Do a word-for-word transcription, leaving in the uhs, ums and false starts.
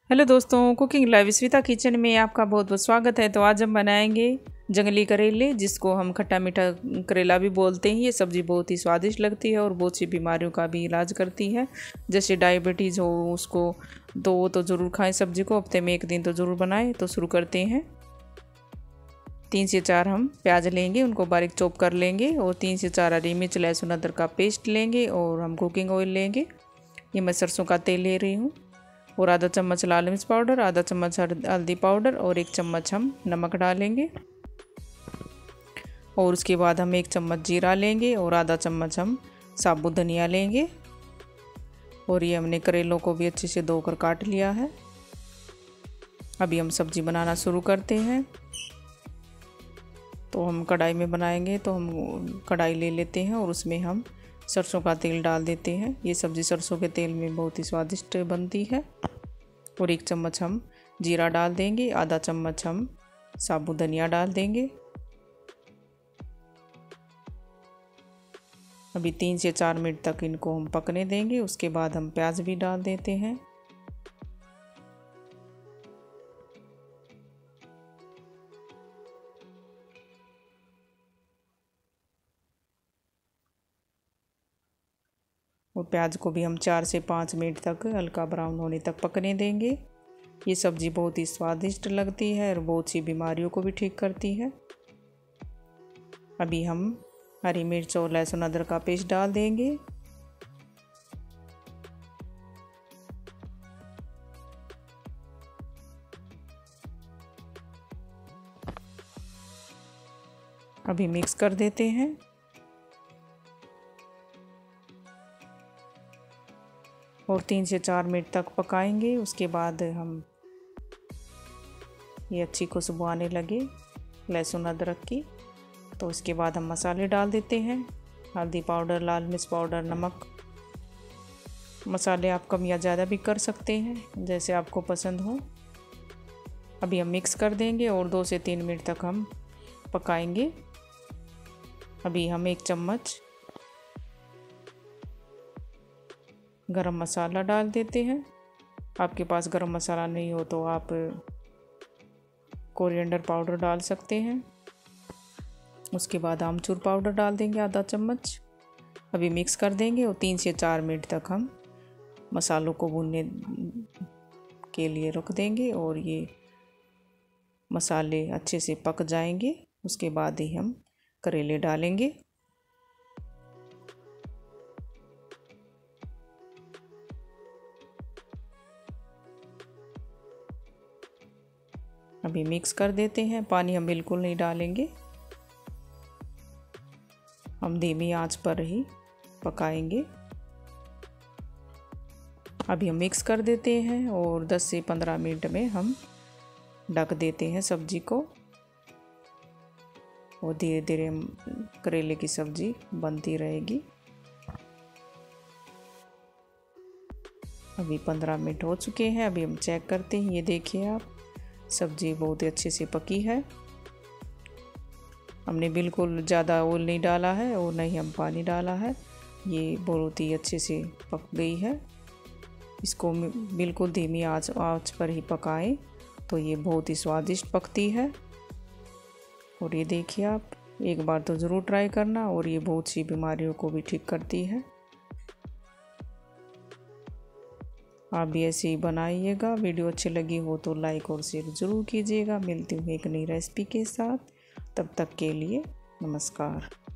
Hello दोस्तों, cooking live स्विता kitchen में आपका बहुत बहुत स्वागत है। तो आज हम बनाएंगे जंगली करेले, जिसको हम खट्टा मीठा करेला भी बोलते हैं। ये सब्ज़ी बहुत ही स्वादिष्ट लगती है और बहुत सी बीमारियों का भी इलाज करती है। जैसे डायबिटीज़ हो उसको, तो वो तो ज़रूर खाएं सब्ज़ी को, हफ्ते में एक दिन तो ज़रूर बनाएं। तो शुरू करते हैं। तीन से चार हम प्याज लेंगे, उनको बारीक चॉप कर लेंगे। और तीन से चार हरी मिर्च, लहसुन, अदरक का पेस्ट लेंगे। और हम कुकिंग ऑयल लेंगे, ये मैं सरसों का तेल ले रही हूँ। और आधा चम्मच लाल मिर्च पाउडर, आधा चम्मच हल्दी पाउडर और एक चम्मच हम नमक डालेंगे। और उसके बाद हम एक चम्मच जीरा लेंगे और आधा चम्मच हम साबुत धनिया लेंगे। और ये हमने करेलों को भी अच्छे से धोकर काट लिया है। अभी हम सब्ज़ी बनाना शुरू करते हैं। तो हम कढ़ाई में बनाएंगे, तो हम कढ़ाई ले लेते हैं और उसमें हम सरसों का तेल डाल देते हैं। ये सब्ज़ी सरसों के तेल में बहुत ही स्वादिष्ट बनती है। और एक चम्मच हम जीरा डाल देंगे, आधा चम्मच हम साबुत धनिया डाल देंगे। अभी तीन से चार मिनट तक इनको हम पकने देंगे। उसके बाद हम प्याज भी डाल देते हैं। और प्याज को भी हम चार से पाँच मिनट तक हल्का ब्राउन होने तक पकने देंगे। ये सब्ज़ी बहुत ही स्वादिष्ट लगती है और बहुत सी बीमारियों को भी ठीक करती है। अभी हम हरी मिर्च और लहसुन अदरक का पेस्ट डाल देंगे। अभी मिक्स कर देते हैं। और तीन से चार मिनट तक पकाएंगे। उसके बाद हम ये अच्छी खुशबू आने लगे लहसुन अदरक की, तो उसके बाद हम मसाले डाल देते हैं। हल्दी पाउडर, लाल मिर्च पाउडर, नमक। मसाले आप कम या ज़्यादा भी कर सकते हैं, जैसे आपको पसंद हो। अभी हम मिक्स कर देंगे और दो से तीन मिनट तक हम पकाएंगे। अभी हम एक चम्मच गरम मसाला डाल देते हैं। आपके पास गरम मसाला नहीं हो तो आप कोरिएंडर पाउडर डाल सकते हैं। उसके बाद आमचूर पाउडर डाल देंगे आधा चम्मच। अभी मिक्स कर देंगे और तीन से चार मिनट तक हम मसालों को भूनने के लिए रख देंगे। और ये मसाले अच्छे से पक जाएंगे, उसके बाद ही हम करेले डालेंगे। अभी मिक्स कर देते हैं। पानी हम बिल्कुल नहीं डालेंगे, हम धीमी आंच पर ही पकाएंगे। अभी हम मिक्स कर देते हैं और दस से पंद्रह मिनट में हम ढक देते हैं सब्जी को। और धीरे धीरे करेले की सब्ज़ी बनती रहेगी। अभी पंद्रह मिनट हो चुके हैं। अभी हम चेक करते हैं। ये देखिए आप, सब्ज़ी बहुत ही अच्छे से पकी है। हमने बिल्कुल ज़्यादा ऑयल नहीं डाला है और नहीं हम पानी डाला है। ये बहुत ही अच्छे से पक गई है। इसको बिल्कुल धीमी आंच आंच पर ही पकाएं, तो ये बहुत ही स्वादिष्ट पकती है। और ये देखिए आप, एक बार तो ज़रूर ट्राई करना। और ये बहुत सी बीमारियों को भी ठीक करती है। आप भी ऐसे ही बनाइएगा। वीडियो अच्छी लगी हो तो लाइक और शेयर ज़रूर कीजिएगा। मिलती हूँ एक नई रेसिपी के साथ, तब तक के लिए नमस्कार।